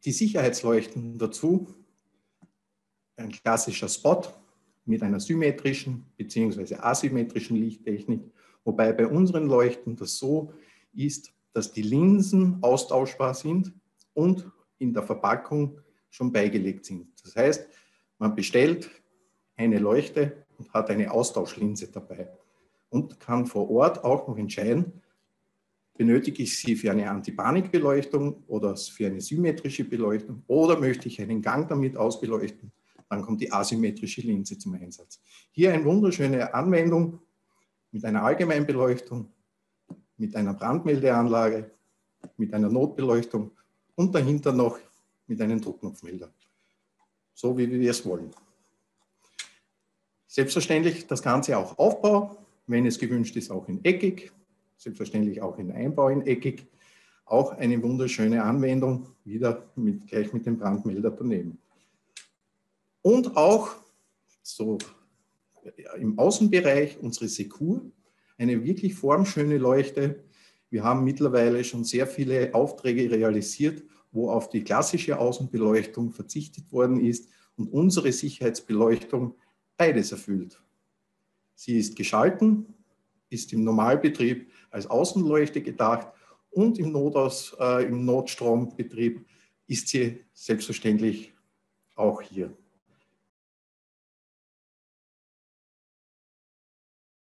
Die Sicherheitsleuchten dazu, ein klassischer Spot mit einer symmetrischen bzw. asymmetrischen Lichttechnik, wobei bei unseren Leuchten das so ist, dass die Linsen austauschbar sind und in der Verpackung schon beigelegt sind. Das heißt, man bestellt eine Leuchte und hat eine Austauschlinse dabei und kann vor Ort auch noch entscheiden, benötige ich sie für eine Antipanikbeleuchtung oder für eine symmetrische Beleuchtung oder möchte ich einen Gang damit ausbeleuchten, dann kommt die asymmetrische Linse zum Einsatz. Hier eine wunderschöne Anwendung mit einer Allgemeinbeleuchtung, mit einer Brandmeldeanlage, mit einer Notbeleuchtung und dahinter noch mit einem Druckknopfmelder. So wie wir es wollen. Selbstverständlich das Ganze auch Aufbau, wenn es gewünscht ist, auch in eckig, selbstverständlich auch in Einbau in eckig. Auch eine wunderschöne Anwendung, wieder gleich mit dem Brandmelder daneben. Und auch so im Außenbereich unsere Secur, eine wirklich formschöne Leuchte. Wir haben mittlerweile schon sehr viele Aufträge realisiert, wo auf die klassische Außenbeleuchtung verzichtet worden ist und unsere Sicherheitsbeleuchtung beides erfüllt. Sie ist geschalten, ist im Normalbetrieb als Außenleuchte gedacht und im Notstrombetrieb ist sie selbstverständlich auch hier.